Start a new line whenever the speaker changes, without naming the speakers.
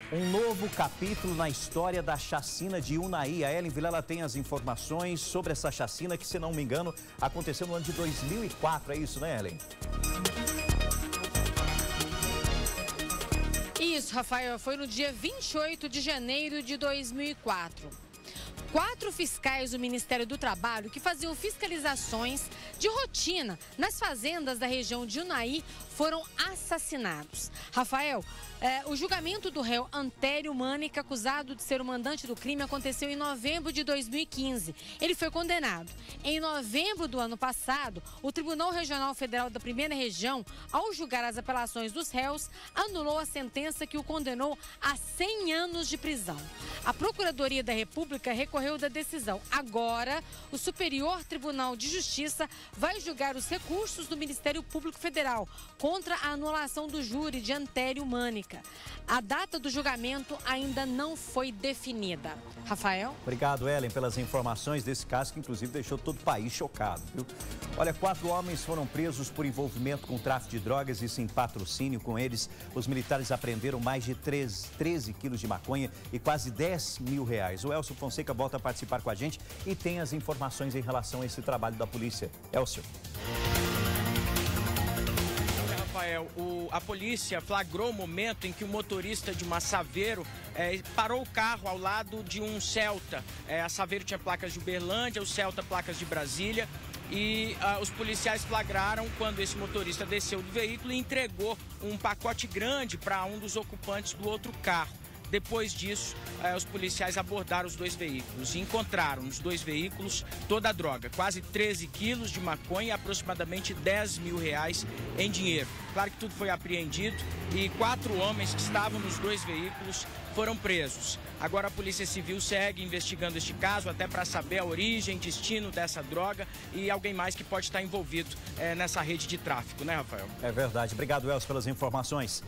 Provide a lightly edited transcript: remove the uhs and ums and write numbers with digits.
Um novo capítulo na história da chacina de Unai. A Ellen Vilela tem as informações sobre essa chacina que, se não me engano, aconteceu no ano de 2004. É isso, né, Ellen?
Isso, Rafael. Foi no dia 28 de janeiro de 2004. 4 fiscais do Ministério do Trabalho que faziam fiscalizações de rotina nas fazendas da região de Unai foram assassinados. Rafael, o julgamento do réu Antério Mânica, acusado de ser o mandante do crime, aconteceu em novembro de 2015. Ele foi condenado. Em novembro do ano passado, o Tribunal Regional Federal da Primeira Região, ao julgar as apelações dos réus, anulou a sentença que o condenou a 100 anos de prisão. A Procuradoria da República recorreu da decisão. Agora, o Superior Tribunal de Justiça vai julgar os recursos do Ministério Público Federal contra a anulação do júri de Antério Mânica. A data do julgamento ainda não foi definida. Rafael?
Obrigado, Ellen, pelas informações desse caso que, inclusive, deixou todo o país chocado, viu? Olha, 4 homens foram presos por envolvimento com tráfico de drogas e sem patrocínio. Com eles, os militares apreenderam mais de 13 quilos de maconha e quase 10 mil reais. O Elcio Fonseca volta a participar com a gente e tem as informações em relação a esse trabalho da polícia. Elcio.
Rafael, a polícia flagrou o momento em que o motorista de uma Saveiro parou o carro ao lado de um Celta. A Saveiro tinha placas de Uberlândia, o Celta placas de Brasília. E os policiais flagraram quando esse motorista desceu do veículo e entregou um pacote grande para um dos ocupantes do outro carro. Depois disso, os policiais abordaram os 2 veículos e encontraram nos 2 veículos toda a droga, quase 13 quilos de maconha e aproximadamente 10 mil reais em dinheiro. Claro que tudo foi apreendido e 4 homens que estavam nos 2 veículos foram presos. Agora a Polícia Civil segue investigando este caso até para saber a origem, destino dessa droga e alguém mais que pode estar envolvido nessa rede de tráfico, né, Rafael?
É verdade. Obrigado, Elcio, pelas informações.